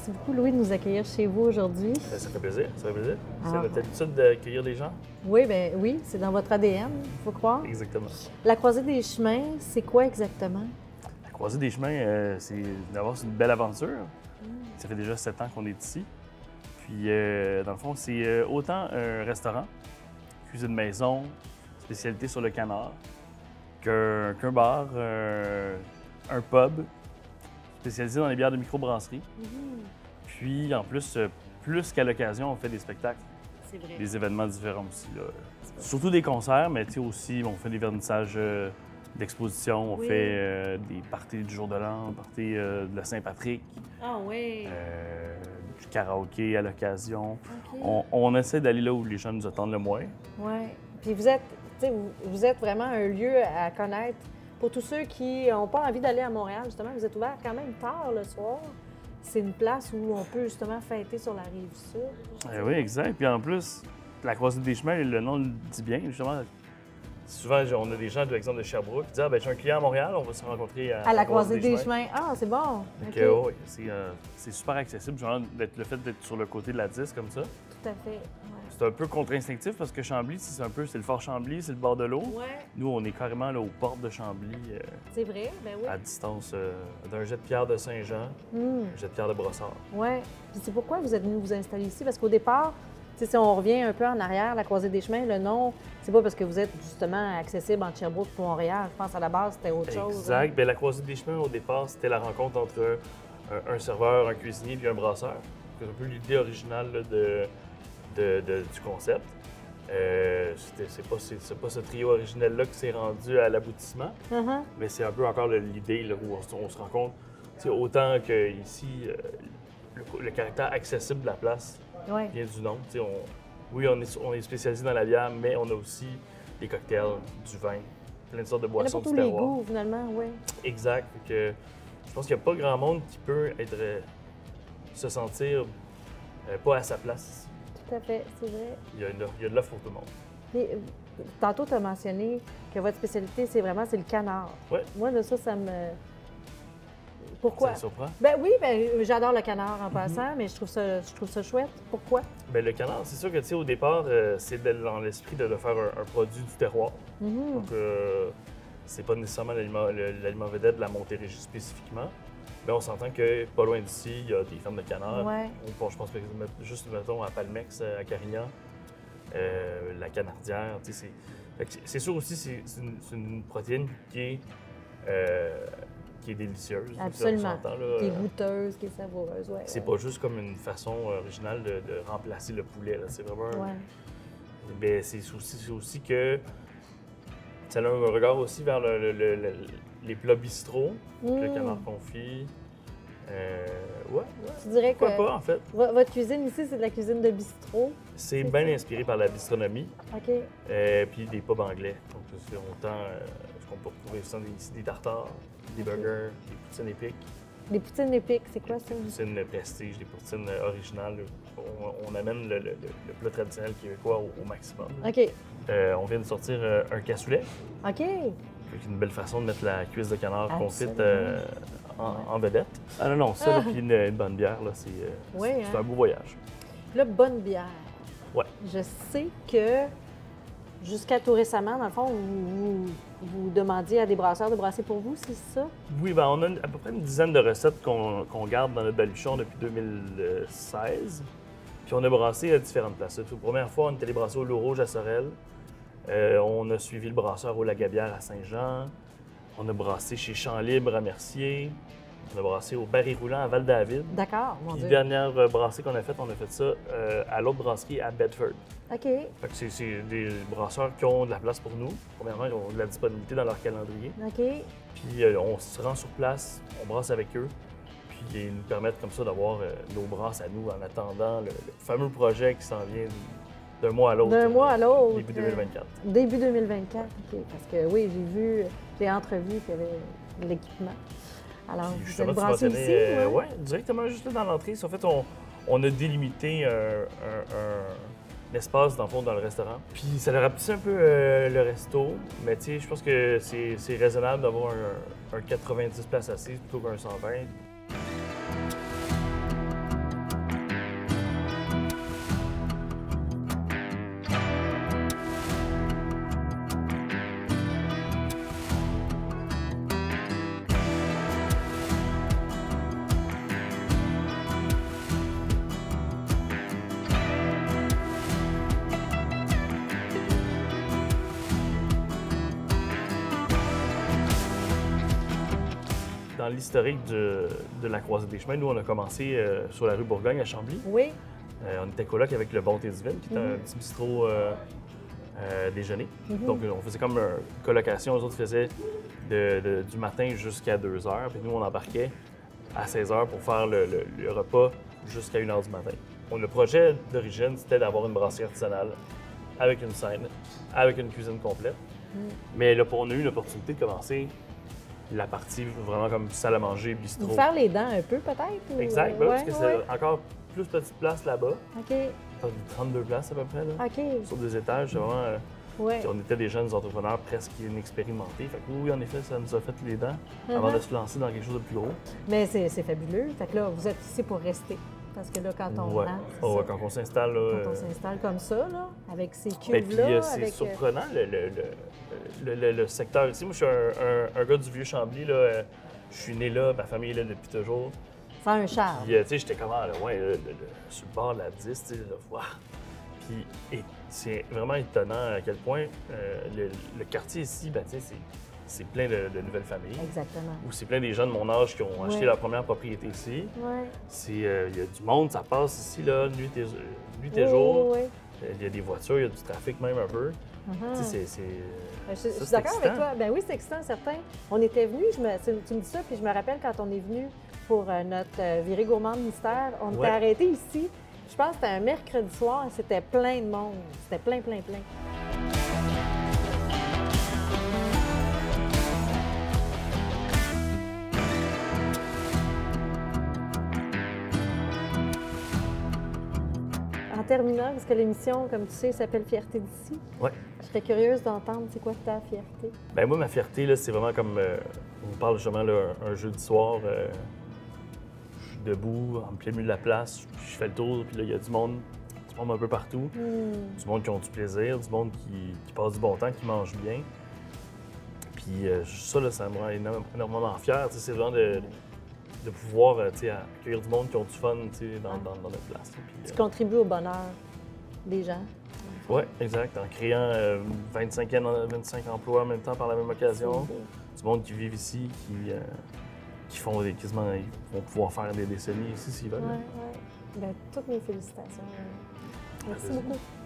Merci beaucoup, Louis, de nous accueillir chez vous aujourd'hui. Ça fait plaisir, ça fait plaisir. C'est Alors, notre habitude d'accueillir des gens. Oui, ben oui, c'est dans votre ADN, il faut croire. Exactement. La croisée des chemins, c'est quoi exactement? La croisée des chemins, c'est d'abord c'est une belle aventure. Ça fait déjà 7 ans qu'on est ici. Puis, dans le fond, c'est autant un restaurant, cuisine maison, spécialité sur le canard, qu'un bar, un pub, spécialisé dans les bières de microbrasserie. Puis, en plus, plus qu'à l'occasion, on fait des spectacles, C'est vrai. des événements différents aussi, là. Surtout des concerts, mais tu sais aussi, on fait des vernissages d'exposition, on Oui. fait des parties du jour de l'an, parties de la Saint-Patrick, Ah oui. du karaoké à l'occasion. OK. On essaie d'aller là où les gens nous attendent le moins. Oui. Puis vous êtes, tu sais, vous êtes vraiment un lieu à connaître. Pour tous ceux qui n'ont pas envie d'aller à Montréal, justement, vous êtes ouvert quand même tard le soir. C'est une place où on peut justement fêter sur la rive sud. Oui, exact. Puis en plus, la croisée des chemins, le nom le dit bien, justement. Souvent, on a des gens, par exemple, de Sherbrooke qui disent « Ah, ben j'ai un client à Montréal, on va se rencontrer À la croisée des chemins. Ah, c'est bon. Donc, OK. oui, c'est super accessible. Genre, le fait d'être sur le côté de la 10 comme ça, Tout à fait. Ouais. c'est un peu contre-instinctif parce que Chambly, c'est le fort Chambly, c'est le bord de l'eau. Ouais, Nous, on est carrément là, aux portes de Chambly, c'est vrai, ben oui. à distance d'un jet de pierre de Saint-Jean, un jet de pierre de Brossard. Oui. Puis c'est pourquoi vous êtes venu vous installer ici? Parce qu'au départ, tu sais, si on revient un peu en arrière, la croisée des chemins, le nom, c'est pas parce que vous êtes justement accessible entre Sherbrooke et Montréal. Je pense à la base, c'était autre chose. Exact. Hein? Bien, la croisée des chemins, au départ, c'était la rencontre entre un serveur, un cuisinier puis un brasseur. C'est un peu l'idée originale là, du concept. C'est pas ce trio originel-là qui s'est rendu à l'aboutissement, Uh-huh. mais c'est un peu encore l'idée là, où on se rend compte, tu sais, autant qu'ici, le caractère accessible de la place Ouais. vient du nom. Tu sais, oui, on est spécialisé dans la bière, mais on a aussi des cocktails, du vin, plein de sortes de Il y en a boissons pour tous du les terroir. goûts, finalement, oui. Exact. Fait que je pense qu'il n'y a pas grand monde qui peut être, se sentir pas à sa place ici. Tout à fait, c'est vrai. Il y a de l'offre pour tout le monde. Mais, tantôt, tu as mentionné que votre spécialité, c'est le canard. Ouais. Moi, de ça me... Pourquoi? Ça te surprend? Ben oui, ben, j'adore le canard en passant, mais je trouve ça chouette. Pourquoi? Bien, le canard, c'est sûr que, tu sais, au départ, c'est dans l'esprit de faire un produit du terroir. Donc, c'est pas nécessairement l'aliment vedette de la Montérégie spécifiquement. Mais on s'entend que pas loin d'ici, il y a des fermes de canards. Ouais. Je pense juste, mettons, à Palmex, à Carignan, la canardière. Tu sais, c'est sûr aussi, c'est une protéine qui est délicieuse. Absolument. On s'entend, là. Qui est goûteuse, qui est savoureuse, ouais. C'est pas juste comme une façon originale de remplacer le poulet. Là. C'est vraiment. Ouais. Ben, c'est aussi que ça a un regard aussi vers les plats bistrot, le canard confit. Ouais. Tu dirais que Pourquoi pas, en fait? votre cuisine ici, c'est de la cuisine de bistrot. C'est bien inspiré par la bistronomie, OK. puis des pubs anglais. Donc, c'est autant ce qu'on peut retrouver ici des tartares, des burgers, des poutines épiques, Des poutines épiques, c'est quoi ça? des poutines prestige, des poutines originales. On amène le plat traditionnel québécois au maximum. OK. On vient de sortir un cassoulet, OK. avec une belle façon de mettre la cuisse de canard confite Absolument. en vedette. Ah non, non, ça, là, puis une bonne bière, là, c'est Oui, c'est hein? un beau voyage. Là, bonne bière. Ouais. Je sais que jusqu'à tout récemment, dans le fond, vous demandiez à des brasseurs de brasser pour vous, c'est ça? Oui, ben, on a à peu près une dizaine de recettes qu'on garde dans notre baluchon depuis 2016. Puis on a brassé à différentes places. La première fois, on est allé brasser au Loup Rouge à Sorel. On a suivi le brasseur au Lagabière à Saint-Jean. On a brassé chez Champ Libre à Mercier. On a brassé au Baril Roulant à Val-David. D'accord, mon Puis Dieu. dernière brassée qu'on a faite, on a fait ça à l'autre brasserie à Bedford. OK. Fait que c'est des brasseurs qui ont de la place pour nous. Premièrement, ils ont de la disponibilité dans leur calendrier. OK. Puis on se rend sur place, on brasse avec eux. Puis ils nous permettent comme ça d'avoir nos brasses à nous en attendant le fameux projet qui s'en vient d'un mois à l'autre. D'un mois à l'autre. Début 2024. Début 2024, OK. Parce que oui, j'ai entrevu qu'il y avait de l'équipement. Alors, Puis vous justement, allez tu brasser mentionnais, ici? ouais, directement juste là dans l'entrée. En fait, on a délimité un espace dans le fond dans le restaurant. Puis ça leur rapetissait un peu le resto, mais tu sais, je pense que c'est raisonnable d'avoir un 90 places assises plutôt qu'un 120. dans l'historique de la Croisée des Chemins, nous, on a commencé sur la rue Bourgogne à Chambly. Oui. On était coloc avec le Bonté Divine, qui était un petit bistrot déjeuner. Donc, on faisait comme une colocation. Les autres faisaient du matin jusqu'à 2 heures. Puis nous, on embarquait à 16 heures pour faire le repas jusqu'à 1 heure du matin. Le projet d'origine, c'était d'avoir une brasserie artisanale avec une scène, avec une cuisine complète. Mais là, on a eu l'opportunité de commencer la partie vraiment comme salle à manger, bistrot. Vous faire les dents un peu, peut-être? Exact, Ouais, parce que c'est encore plus petite place là-bas. OK. 32 places à peu près, là, OK. sur 2 étages. C'est vraiment... Ouais. Puis on était des jeunes entrepreneurs presque inexpérimentés. Fait que oui, en effet, ça nous a fait les dents avant de se lancer dans quelque chose de plus gros. Mais c'est fabuleux. Fait que là, vous êtes ici pour rester. Parce que là, quand on Ouais. rentre, Oh, ouais, quand on s'installe, là, quand on s'installe comme ça, là, avec ces ben, puis, cuves-là, c'est avec... surprenant le secteur ici. Moi, je suis un gars du vieux Chambly. Là, je suis né là, ma famille est là depuis toujours. C'est un charme. Puis, tu sais, j'étais comment, là, ouais, sur le bord de la 10, tu sais, là, wow. Puis, c'est vraiment étonnant à quel point le quartier ici, ben, tu sais, c'est plein de nouvelles familles. Exactement. Ou c'est plein des gens de mon âge qui ont acheté leur première propriété ici. Oui. Il y a du monde, ça passe ici, là, nuit et jour. Oui. Il y a des voitures, il y a du trafic même un peu. Tu sais, Je ça, suis c'est d'accord avec excitant. toi. Ben oui, c'est excitant, certain. On était venus, tu me dis ça, puis je me rappelle quand on est venu pour notre virée gourmande mystère, on était arrêtés ici. Je pense que c'était un mercredi soir et c'était plein de monde. C'était plein. En terminant, parce que l'émission, comme tu sais, s'appelle Fierté d'ici. Ouais. Je serais curieuse d'entendre, c'est quoi ta fierté? Ben moi, ma fierté, là, c'est vraiment comme, on parle justement, là, un jeudi soir, je suis debout, en plein milieu de la place, je fais le tour, puis là, il y a du monde un peu partout, du monde qui ont du plaisir, du monde qui passe du bon temps, qui mange bien. Puis ça, là, ça me rend énormément fier, tu sais, c'est vraiment de pouvoir, tu sais, accueillir du monde qui ont du fun, tu sais, dans notre place. Puis, Tu contribues au bonheur des gens. oui, exact. En créant 25 emplois en même temps par la même occasion. Du monde qui vivent ici, qui font quasiment, ils vont pouvoir faire des décennies ici s'ils veulent. Oui. Ben, toutes mes félicitations. Merci beaucoup.